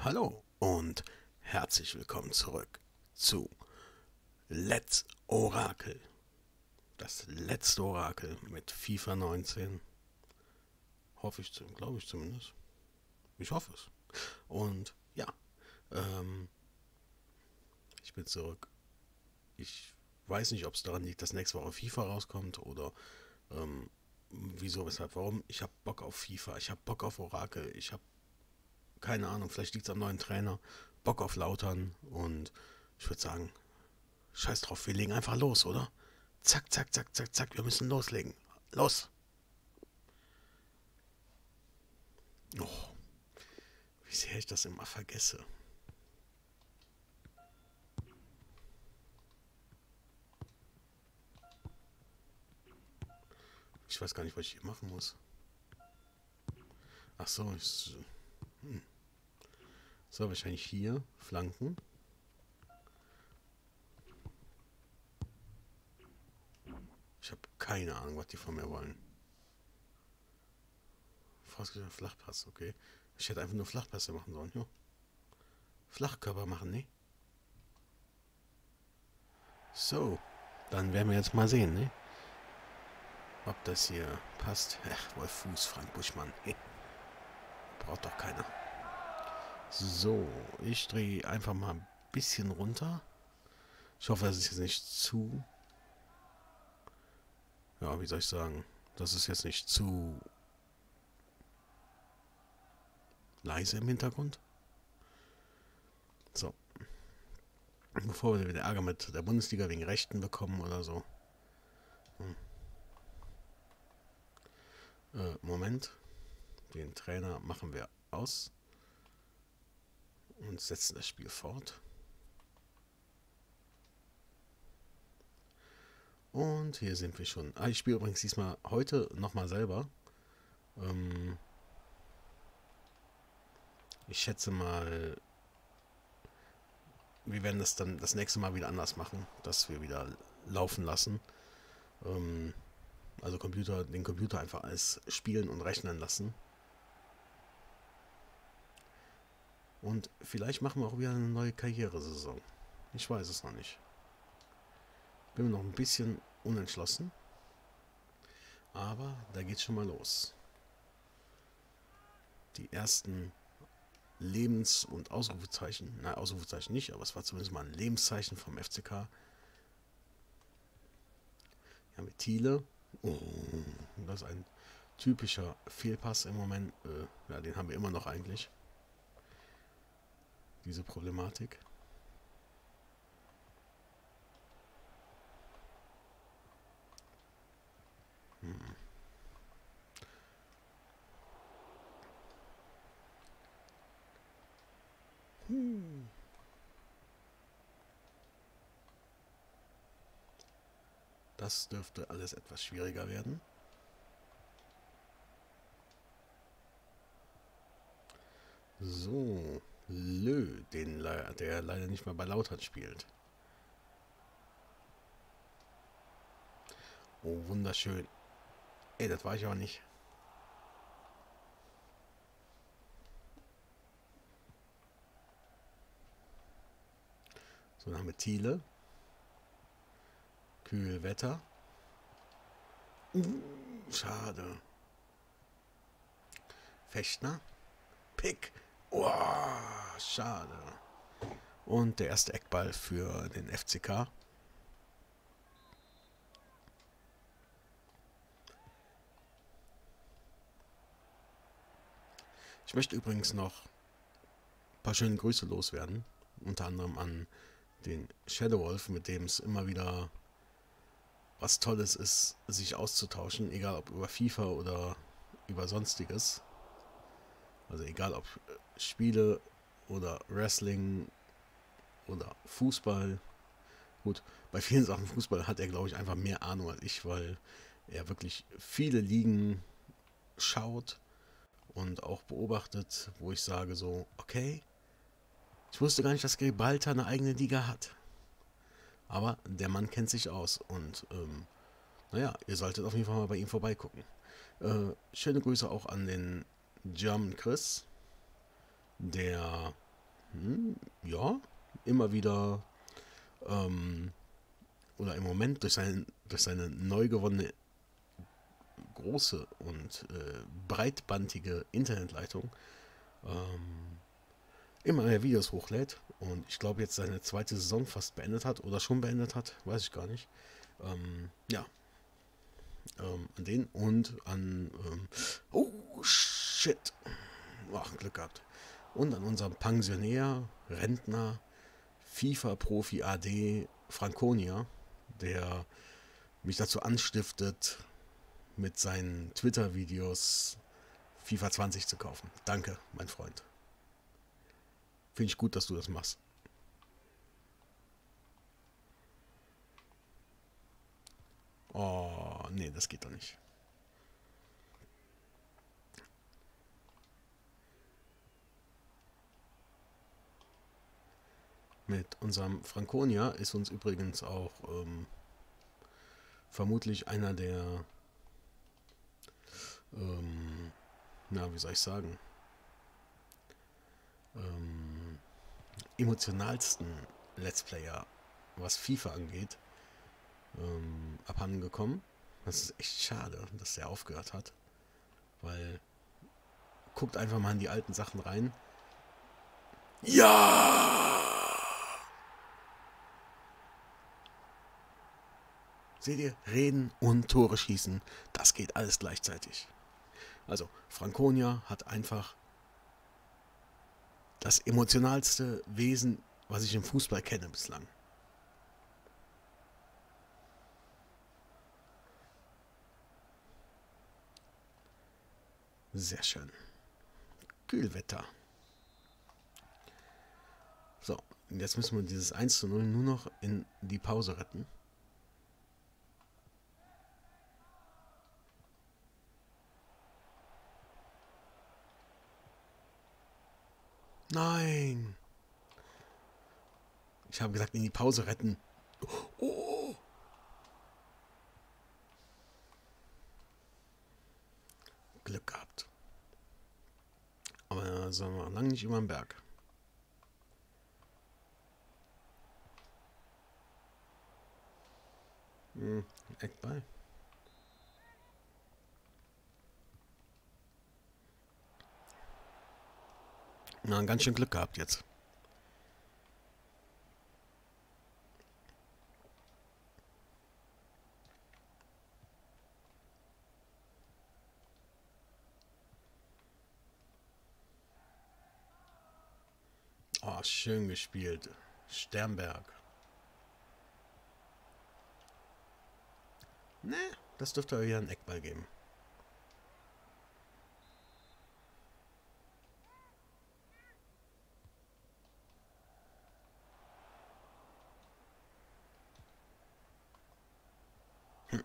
Hallo und herzlich willkommen zurück zu Let's Orakel. Das letzte Orakel mit FIFA 19. Hoffe ich, glaube ich zumindest. Ich hoffe es. Und ja, ähm, ich bin zurück. Ich weiß nicht, ob es daran liegt, dass nächste Woche FIFA rauskommt oder ähm, wieso, weshalb, warum. Ich habe Bock auf FIFA, ich habe Bock auf Orakel, ich habe keine Ahnung, vielleicht liegt es am neuen Trainer, Bock auf Lautern und ich würde sagen, scheiß drauf, wir legen einfach los, oder? Zack, zack, zack, zack, zack, wir müssen loslegen. Los! Oh, wie sehr ich das immer vergesse. Ich weiß gar nicht, was ich hier machen muss. Ach so, so wahrscheinlich hier Flanken. Ich habe keine Ahnung, was die von mir wollen. Vorausgesetzt Flachpass, okay. Ich hätte einfach nur Flachpässe machen sollen, ja. Flachkörper machen, ne? So, dann werden wir jetzt mal sehen, ne? Ob das hier passt. Ach, Wolf Fuß, Frank Buschmann. Hey, braucht doch keiner. So, ich drehe einfach mal ein bisschen runter. Ich hoffe, das ist jetzt nicht zu... Ja, wie soll ich sagen? Das ist jetzt nicht zu leise im Hintergrund. So, bevor wir wieder Ärger mit der Bundesliga wegen Rechten bekommen oder so. Moment. Den Trainer machen wir aus und setzen das Spiel fort. Und hier sind wir schon. Ich spiele übrigens diesmal heute nochmal selber. Ich schätze mal, wir werden das dann das nächste Mal wieder anders machen, dass wir wieder laufen lassen. Also den Computer einfach alles spielen und rechnen lassen. Und vielleicht machen wir auch wieder eine neue Karrieresaison. Ich weiß es noch nicht. Bin mir noch ein bisschen unentschlossen. Aber da geht's schon mal los. Die ersten und Ausrufezeichen. Nein, Ausrufezeichen nicht, aber es war zumindest mal ein Lebenszeichen vom FCK. Ja, mit Thiele. Oh, das ist ein typischer Fehlpass im Moment. Ja, den haben wir immer noch eigentlich. Diese Problematik. Das dürfte alles etwas schwieriger werden. So, der leider nicht mal bei Lautern spielt. Oh, wunderschön. Ey, das war ich aber nicht. So, dann haben wir Thiele. Kühlwetter. Schade. Fechtner. Pick. Oh, schade. Und der erste Eckball für den FCK. Ich möchte übrigens noch ein paar schöne Grüße loswerden. Unter anderem an den Shadow Wolf, mit dem es immer wieder was Tolles ist, sich auszutauschen, egal ob über FIFA oder über Sonstiges. Also egal ob Spiele oder Wrestling oder Fußball. Gut, bei vielen Sachen Fußball hat er, glaube ich, einfach mehr Ahnung als ich, weil er wirklich viele Ligen schaut und auch beobachtet, wo ich sage so, okay, ich wusste gar nicht, dass Gibraltar eine eigene Liga hat. Aber der Mann kennt sich aus und naja, ihr solltet auf jeden Fall mal bei ihm vorbeigucken. Schöne Grüße auch an den German Chris, der Ja, immer wieder oder im Moment durch seine neu gewonnene große und breitbandige Internetleitung immer mehr Videos hochlädt und ich glaube jetzt seine zweite Saison fast beendet hat oder schon beendet hat, weiß ich gar nicht. Ja, an den und an oh shit, ach, Glück gehabt. Und an unserem Pensionär, Rentner, FIFA-Profi AD Franconia, der mich dazu anstiftet, mit seinen Twitter-Videos FIFA 20 zu kaufen. Danke, mein Freund. Finde ich gut, dass du das machst. Oh, nee, das geht doch nicht. Mit unserem Franconia ist uns übrigens auch vermutlich einer der, na, wie soll ich sagen, emotionalsten Let's Player, was FIFA angeht, abhanden gekommen. Das ist echt schade, dass der aufgehört hat, weil guckt einfach mal in die alten Sachen rein. Ja! Seht ihr? Reden und Tore schießen, das geht alles gleichzeitig. Also, Franconia hat einfach das emotionalste Wesen, was ich im Fußball kenne bislang. Sehr schön. Kühlwetter. So, jetzt müssen wir dieses 1:0 nur noch in die Pause retten. Nein! Ich habe gesagt, in die Pause retten. Oh! Glück gehabt. Aber sind wir lange nicht über den Berg. Eckball. Na, ganz schön Glück gehabt jetzt. Oh, schön gespielt. Sternberg. Ne, das dürfte aber wieder einen Eckball geben. Hm.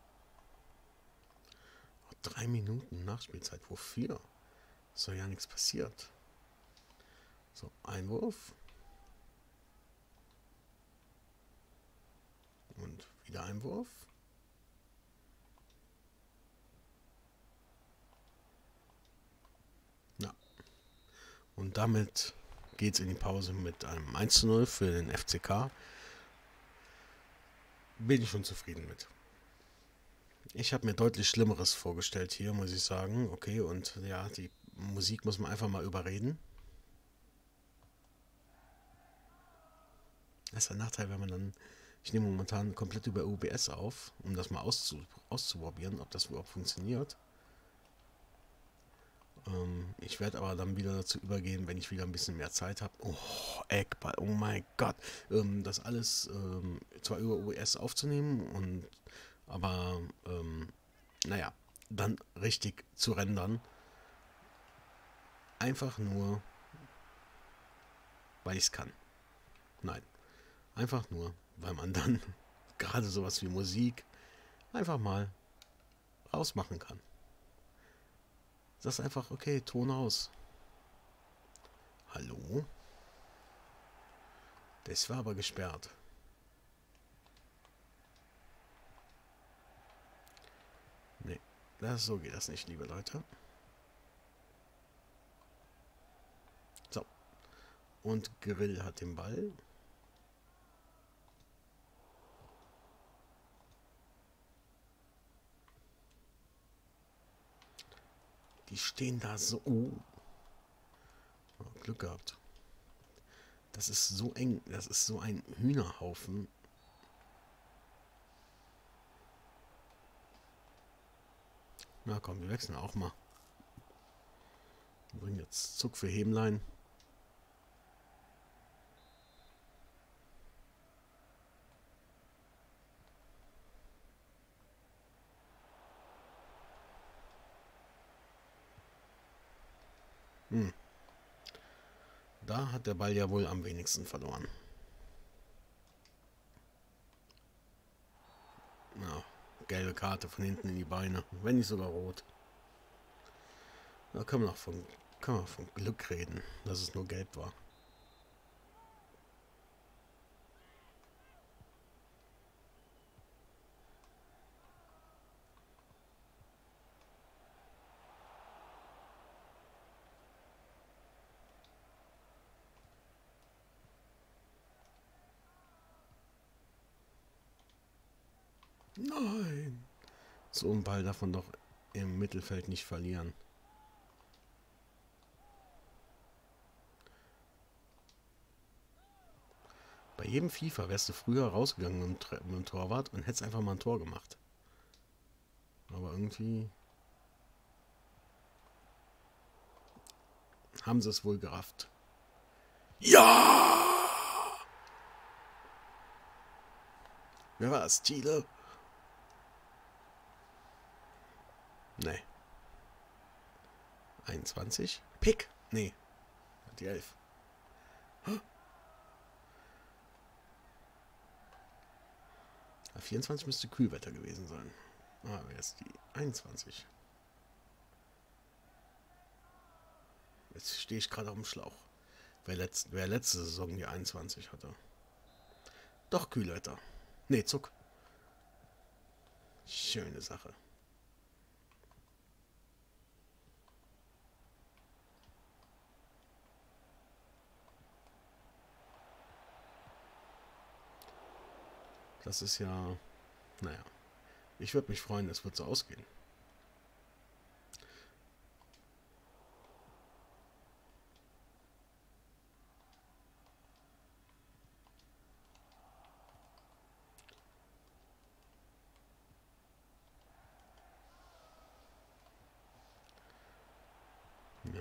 3 Minuten Nachspielzeit. Wofür? Ist doch ja nichts passiert. So, Einwurf. Und wieder Einwurf. Ja. Und damit geht es in die Pause mit einem 1:0 für den FCK. Bin ich schon zufrieden mit. Ich habe mir deutlich Schlimmeres vorgestellt hier, muss ich sagen. Okay, und ja, die Musik muss man einfach mal überreden. Das ist ein Nachteil, wenn man dann... Ich nehme momentan komplett über OBS auf, um das mal auszuprobieren, ob das überhaupt funktioniert. Ich werde aber dann wieder dazu übergehen, wenn ich wieder ein bisschen mehr Zeit habe. Oh, Eckball, oh mein Gott. Das alles zwar über OBS aufzunehmen, aber naja, dann richtig zu rendern. Einfach nur, weil ich es kann. Nein, einfach nur, weil man dann gerade sowas wie Musik einfach mal rausmachen kann. Das ist einfach, okay, Ton aus. Hallo? Das war aber gesperrt. Nee, so geht das nicht, liebe Leute. So. Und Grill hat den Ball. Die stehen da so... Oh. Glück gehabt. Das ist so eng. Das ist so ein Hühnerhaufen. Na komm, wir wechseln auch mal. Wir bringen jetzt Zuck für Hämlein. Da hat der Ball ja wohl am wenigsten verloren. Ja, gelbe Karte von hinten in die Beine. Wenn nicht sogar rot. Da kann man von Glück reden, dass es nur gelb war. Nein! So ein Ball darf man doch im Mittelfeld nicht verlieren. Bei jedem FIFA wärst du früher rausgegangen mit dem Torwart und hättest einfach mal ein Tor gemacht. Aber irgendwie haben sie es wohl gerafft. Ja! Wer war es? Thiele? Nee. 21? Pick? Nee. Die 11. 24 müsste Kühlwetter gewesen sein. Ah, wer ist die 21? Jetzt stehe ich gerade auf dem Schlauch. Wer letzte Saison die 21 hatte. Doch Kühlwetter. Nee, Zuck. Schöne Sache. Das ist ja... Naja. Ich würde mich freuen, es wird so ausgehen. Ja.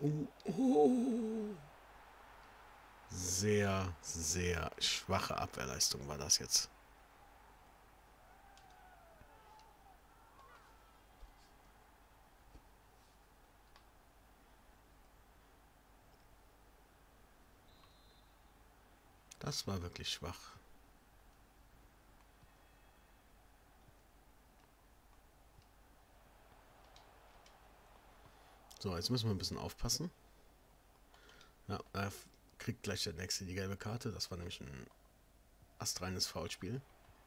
Sehr, sehr schwache Abwehrleistung war das jetzt. Das war wirklich schwach. So, jetzt müssen wir ein bisschen aufpassen. Ja, da kriegt gleich der Nächste die gelbe Karte. Das war nämlich ein astreines Foulspiel.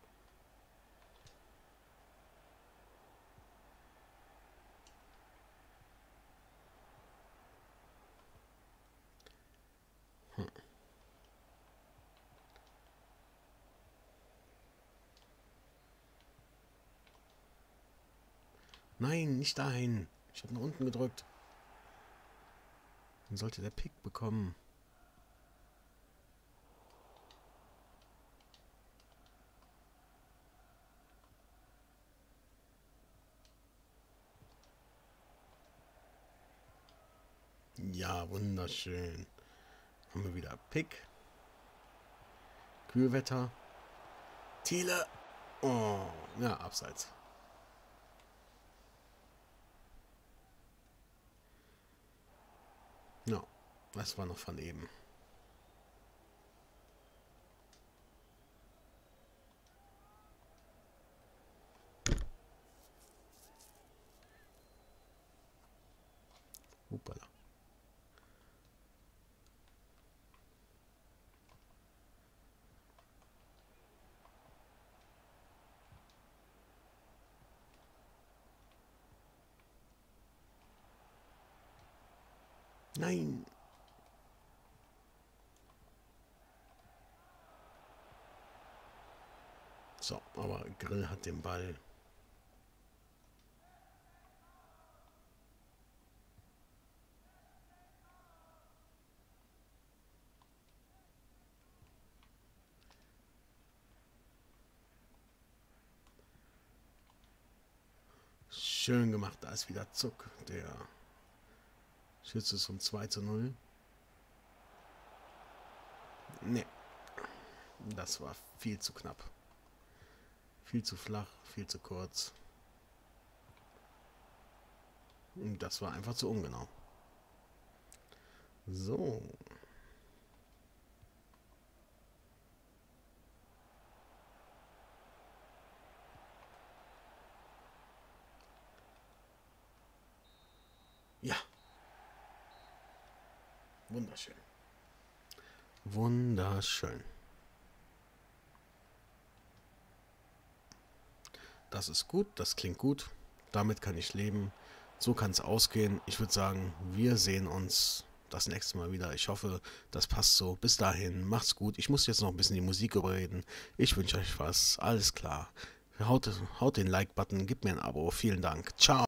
Nein, nicht dahin. Ich habe nach unten gedrückt. Dann sollte der Pick bekommen. Ja, wunderschön. Haben wir wieder Pick. Kühlwetter. Thiele. Oh, ja, abseits. Ja, das war noch von eben. Hoppala. Nein. So, aber Grill hat den Ball. Schön gemacht, da ist wieder Zuck. Der Schütze ist um 2:0. Ne, das war viel zu knapp. Viel zu flach, viel zu kurz. Und das war einfach zu ungenau. So. Ja. Wunderschön. Wunderschön. Das ist gut, das klingt gut. Damit kann ich leben. So kann es ausgehen. Ich würde sagen, wir sehen uns das nächste Mal wieder. Ich hoffe, das passt so. Bis dahin, macht's gut. Ich muss jetzt noch ein bisschen die Musik überreden. Ich wünsche euch was. Alles klar. Haut den Like-Button, gebt mir ein Abo. Vielen Dank. Ciao.